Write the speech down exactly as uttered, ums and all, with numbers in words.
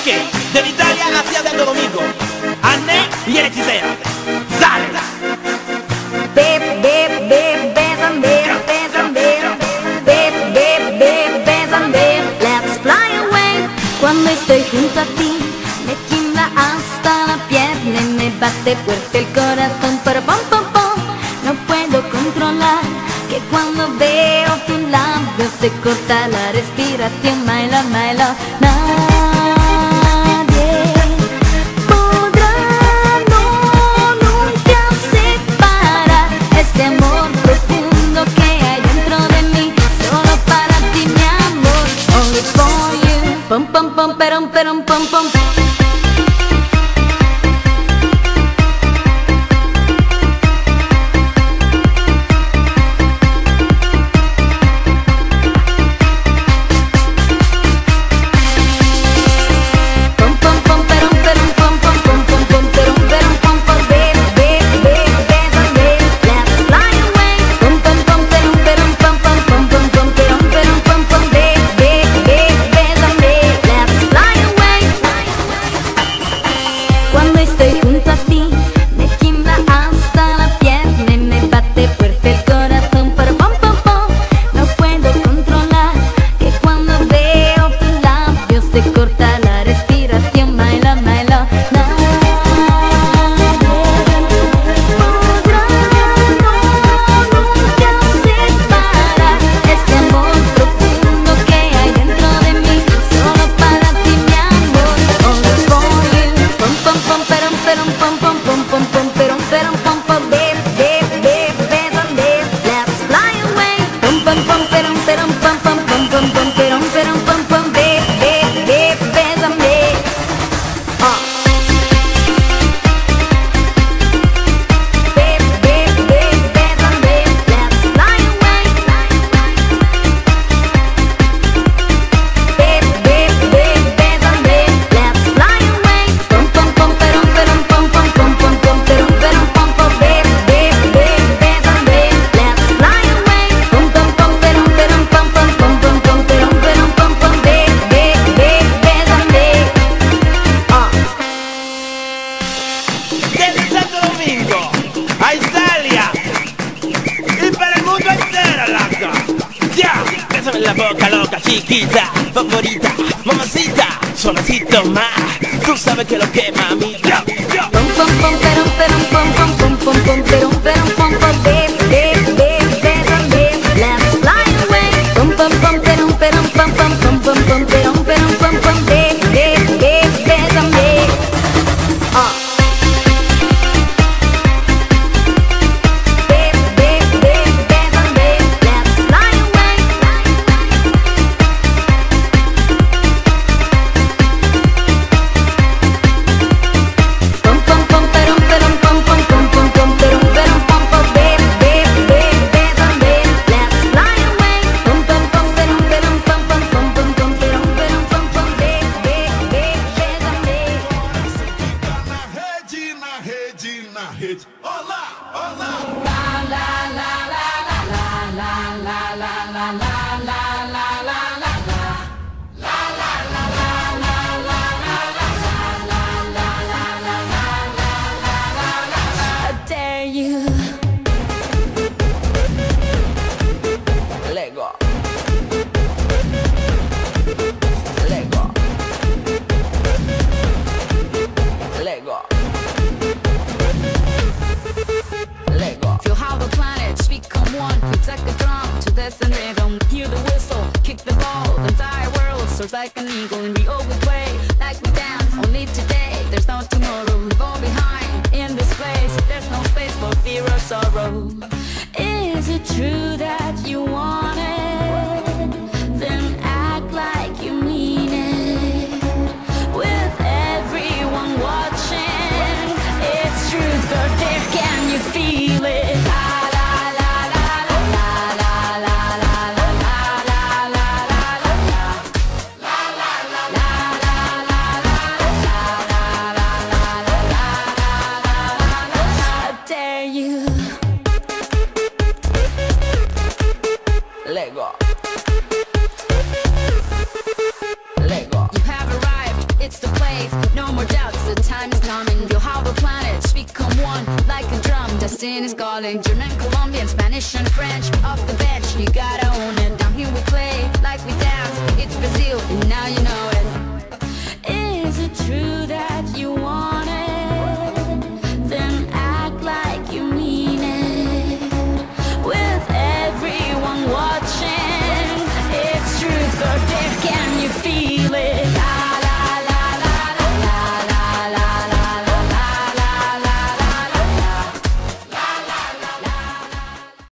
Ok, de Italia hacia Santo Domingo, Anne y el hechicero. ¡Dale! Babe, babe, babe, bésame, bésame. Babe, babe, babe, bésame. Let's fly away. Cuando estoy junto a ti, me tiembla hasta la pierna y me bate fuerte el corazón. Pero pom, pom, pom, no puedo controlar que cuando veo tus labios se corta la respiración. My love, my love, nadie podrá, no, nunca separar este amor profundo que hay dentro de mí. Solo para ti, mi amor, only for you. Pom, pom, pom, perom, perom, pom, pom. A Italia y para el mundo entero, loco. Ya, bésame en la boca, loca, chiquita, favorita, mamacita, suavecito más. Tú sabes que lo que mami. Yo, yo. Pom pom pom perom perom pom pom pom pom pom perom perom pom pom babe babe babe bésame. Let's fly away. Pom pom pom perom perom pom pom pom pom pom perom perom pom pom babe babe babe bésame. Ah. Olá, olá. La la la la la la la la la la la la la la la. La la la la la la la la la la la la la. I dare you. Lego. Lego. Lego. Feel how the planets become one. Protect the drum to this and rhythm. Hear the whistle, kick the ball. The entire world soars like an eagle. And we all play like we dance. Only today, there's no tomorrow. We fall behind in this place. There's no space for fear or sorrow. Is it true that you want it? Then act like you mean it. With everyone watching, it's truth or dare. Can you feel it? La calling. German, Colombian, Spanish and French. Off the bench, you gotta own it. Down here we play like we dance. It's Brazil, and now you know it. Is it true?